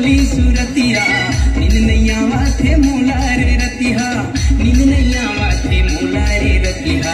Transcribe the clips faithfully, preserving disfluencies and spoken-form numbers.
भोली सूरतिया नींद नहीं आवाथे मोला रे रतिहा, नींद नहीं आवाथे मोला रे रतिहा।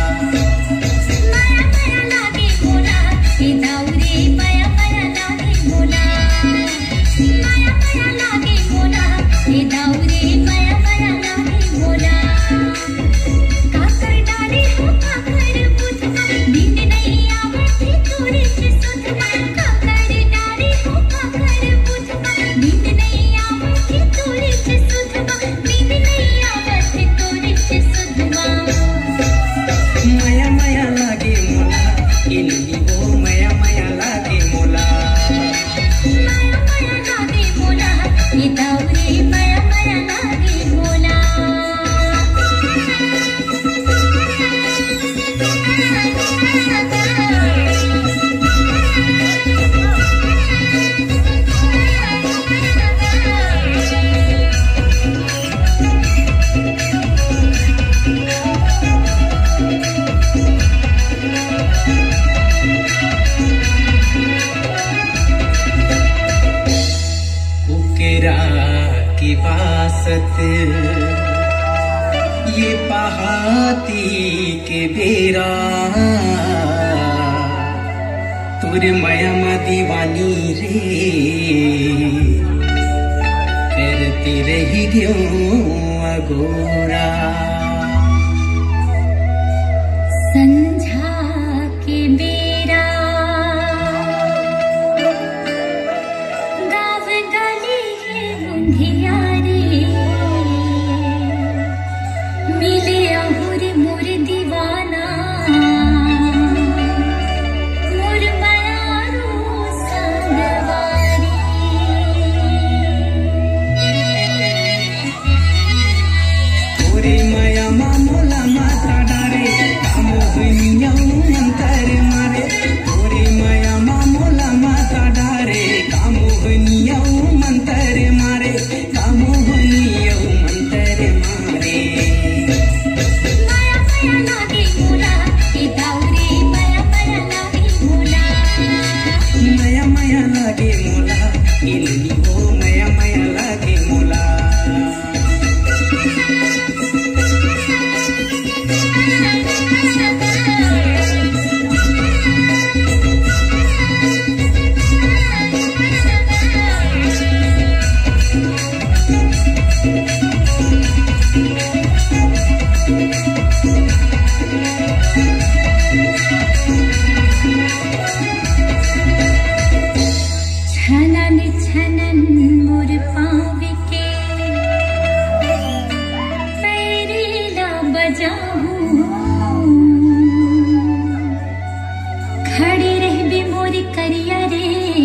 माया माया लागे मोला हे दाऊरे, माया माया लागे मोला, माया माया लागे मोला हे दाऊरे, माया माया लागे मोला। काकर डाले हो काकर बुधवा, नींद नहीं आवाथे तोरे से सुधवा। काकर डाले हो काकर बुधवा, नींद नहीं आवाथे तोरे से सुधवा, नींद नहीं आवाथे तोरे से सुधवा। माया माया लागे मोला इन्हीं वो माया माया लागे मोला, माया माया लागे मोला ये दाऊरे, माया माया लागे मोला। उकेरा की बासत ये पहाती के बेरा, तुर माया मा दीवानी रे करती रही क्यों अगोरा। संझा के बेरा गाँव गली है मुंधियारे, मिले अहुर मोर दीवाना, मोर मायारो संगवारी। तोरे माया मा मोला माता डारे, कामो दुनिया अंतर मारे। तोरे माया मा मोला माता डारे, कामो दुनिया मंतर मारे, कामो दुनिया मंतर मारे। माया माया लागे मोला हे दाऊरे, माया माया लागे मोला, माया माया लागे मोला इन्हीं वो माया माया लागे मोला। छनन छनन मोर पाँव के पैरीला बजाऊं, खड़ी रहबे मोर करिया रे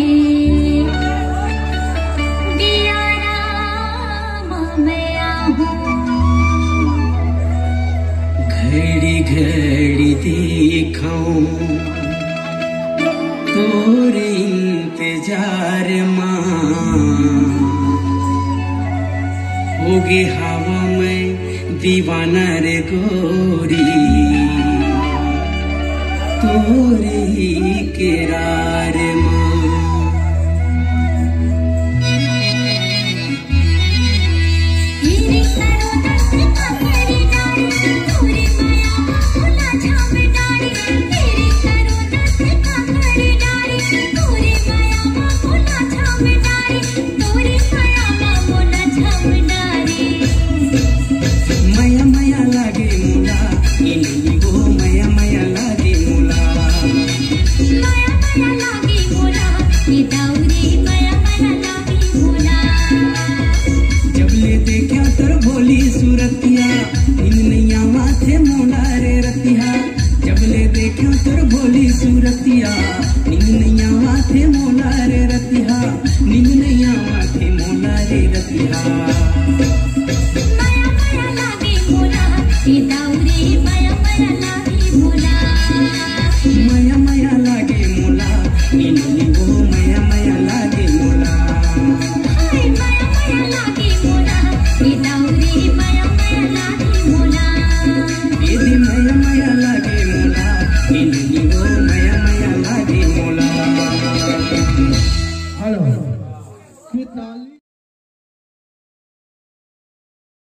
दियारा मैं आहूं। घड़ी घड़ी दिखाऊं तोरे इंतजार माँ, होगे हवा में दीवाना रे गोरी, तोरे ही केरार माँ। तेरे करो दस पकड़ी डारी, तोरे माया मोला झाम डारी। तेरे करो दस पकड़ी डारी, तोरे माया मोला झाम डारी, तोरे माया मोला झाम डारी। माया माया लागे मोला इन्हीं वो माया माया लागे मोला, माया माया लागे मोला ये दाऊरे, माया माया लागे मोला। जब ले देखा तर भोली सूरतिया नींद नहीं आवाथे मोला रे रतिहा। जब ले देखा तर भोली सूरतिया नींद नहीं आवाथे मोला